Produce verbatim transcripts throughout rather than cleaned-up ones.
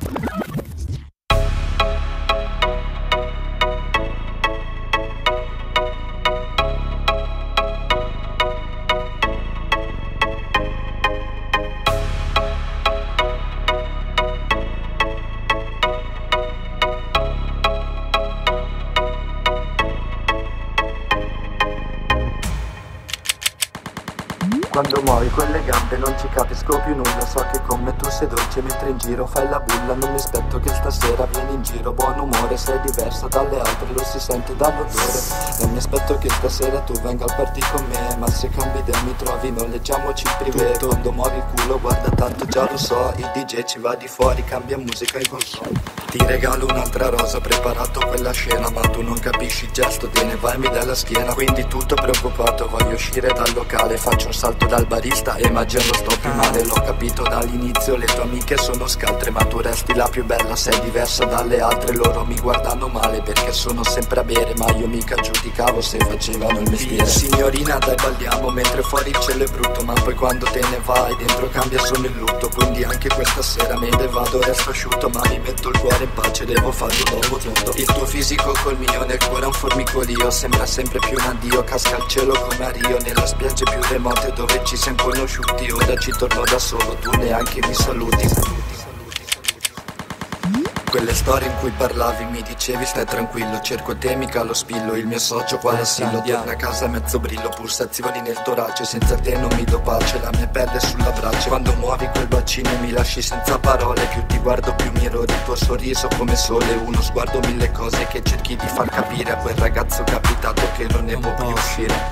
Quando muovi quelle gambe non ci capisco più nulla. So che con me tu sei dolce mentre in giro fai la bulla. Non mi aspetto che stasera vieni in giro buon umore. Sei diversa dalle altre, lo si sente dall'odore. Non mi aspetto che stasera tu venga al party con me. Ma se cambi idea mi trovi, noleggiamoci in privé. Quando muovi il culo guarda tanto già lo so. Il D J ci va di fuori, cambia musica in console. Ti regalo un'altra rosa, ho preparato quella scena. Ma tu non capisci il gesto, te ne vai mi dalla schiena. Quindi tutto preoccupato, voglio uscire dal locale. Faccio un salto dal barista e magia non sto più male. L'ho capito dall'inizio, le tue amiche sono scaltre. Ma tu resti la più bella, sei diversa dalle altre. Loro mi guardano male perché sono sempre a bere. Ma io mica giudicavo se facevano il mestiere. Signorina dai balliamo mentre fuori il cielo è brutto. Ma poi quando te ne vai dentro cambia solo il lutto. Quindi anche questa sera me ne vado, resto asciutto. Ma mi metto il cuore in pace, devo farlo dopo tutto. Il tuo fisico col mio, nel cuore è un formicolio. Sembra sempre più un addio, casca al cielo come a Rio. Nella spiagge più remote dove ci siamo conosciuti. Ora ci torno da solo, tu neanche mi saluti. Quelle storie in cui parlavi mi dicevi stai tranquillo. Cerco te mica lo spillo, il mio socio quale assillo. Torna a casa mezzo brillo, pulsazioni nel torace. Senza te non mi do pace, la mia pelle sulla braccia. Quando muovi quel bacino mi lasci senza parole. Più ti guardo più miro il tuo sorriso come sole. Uno sguardo, mille cose che cerchi di far capire a quel ragazzo capitato che non ne può più uscire.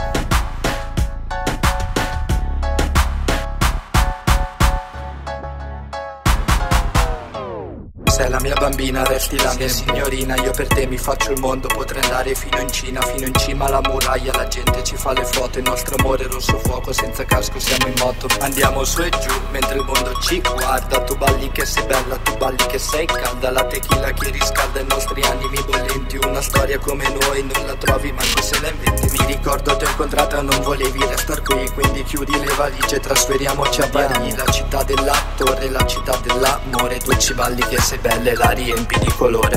Sei la mia bambina, resti la mia signorina. Io per te mi faccio il mondo, potrei andare fino in Cina. Fino in cima alla muraglia, la gente ci fa le foto. Il nostro amore rosso fuoco, senza casco siamo in moto. Andiamo su e giù, mentre il mondo ci guarda. Tu balli che sei bella, tu balli che sei calda. La tequila che riscalda i nostri animi bollenti. Una storia come noi non la trovi manco se la inventi. Mi ricordo ti ho incontrata, non volevi restar qui. Quindi chiudi le valigie, trasferiamoci a Parigi. La città dell'attore, la città dell'amore. Tu ci balli che sei belle, la riempi di colore.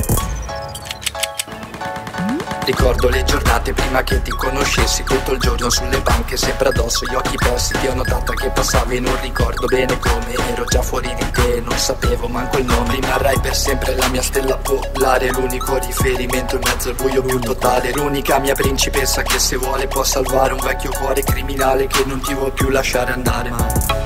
Ricordo le giornate prima che ti conoscessi. Tutto il giorno sulle banche, sempre addosso, gli occhi persi. Ti ho notata che passavi, non ricordo bene come. Ero già fuori di te, non sapevo manco il nome. Rimarrai per sempre la mia stella polare. L'unico riferimento in mezzo al buio più totale. L'unica mia principessa che se vuole può salvare un vecchio cuore criminale che non ti vuoi più lasciare andare.